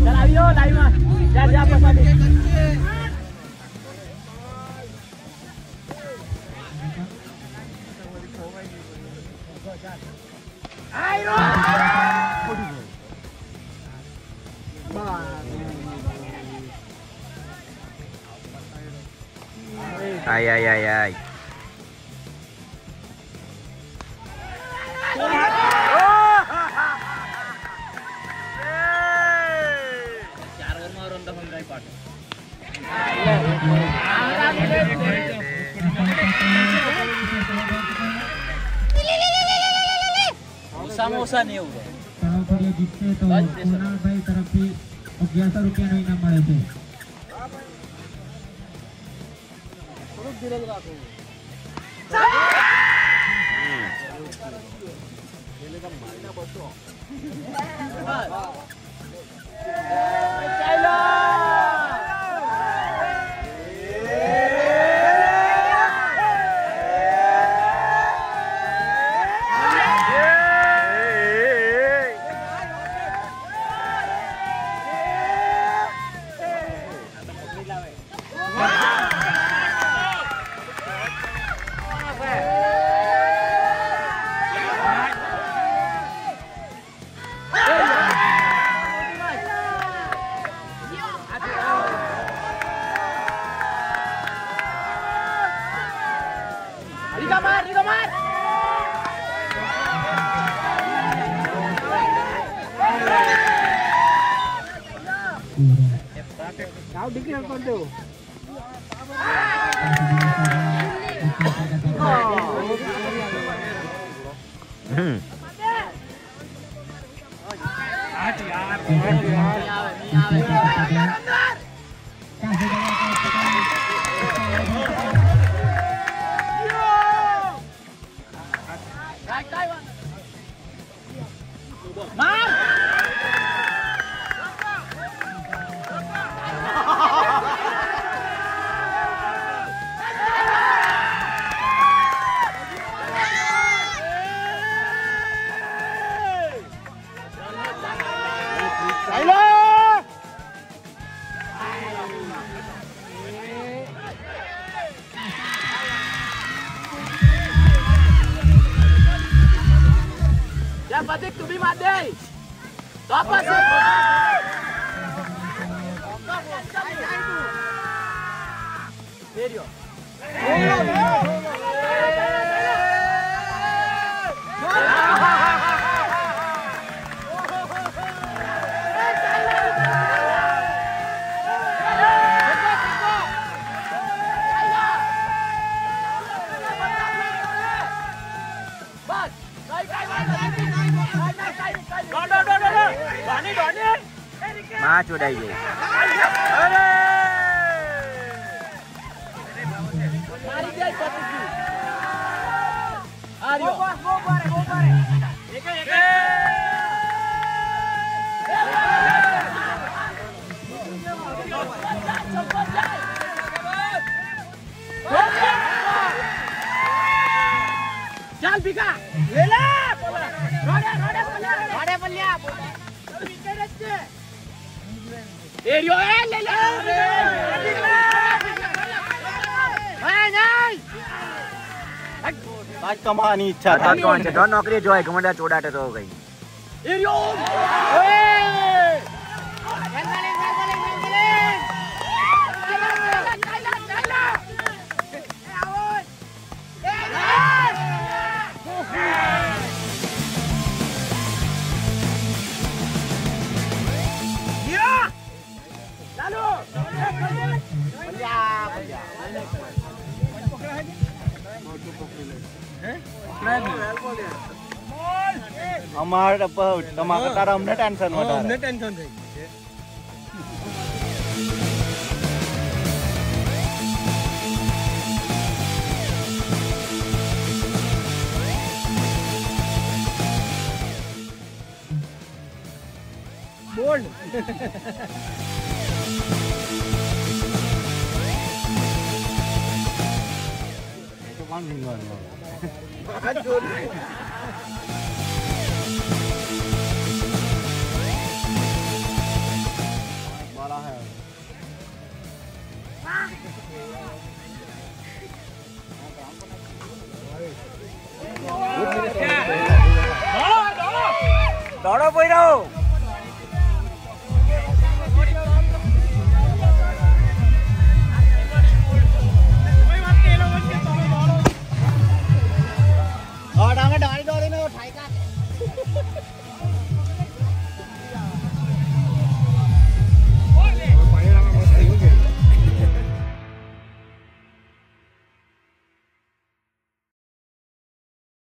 Ayo, lain mah. Jadi apa tadi? Ayo. Ay ay ay ay. Samosa nih udah. Kalau dia gitu tuh, kunal baik terapi biasa rupiah no inam malese. Terus direl aku. Ini kan mana bosok. Di kamar. Kau dikira kondo. Yang penting tubi mati. Apa sih? Video. Maju dah ye. Mari dia ikut itu. Ayo. Go bare. Eke. Chal Bika. Lela. Roda palya. Erio le. आज कमानी इच्छा था कौन से दोनों नौकरी जो है घमंडा चोड़ाटे तो हो गई एरियो हमारे टमाटर तारा हमने टेंशन बता हमने टेंशन थी बोल्ड तो कौन भिंगवा દોડો ભાઈ.